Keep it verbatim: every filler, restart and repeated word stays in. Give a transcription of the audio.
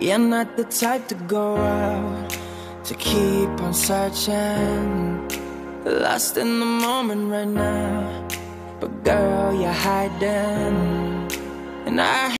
You're not the type to go out, to keep on searching, lost in the moment right now. But girl, you're hiding, and I